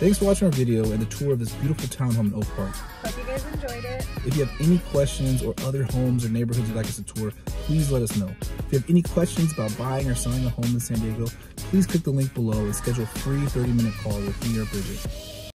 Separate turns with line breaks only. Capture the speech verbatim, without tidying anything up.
Thanks for watching our video and the tour of this beautiful townhome in Oak Park.
Hope you guys enjoyed it.
If you have any questions or other homes or neighborhoods you'd like us to tour, please let us know. If you have any questions about buying or selling a home in San Diego, please click the link below and schedule a free thirty minute call with me or Bridget.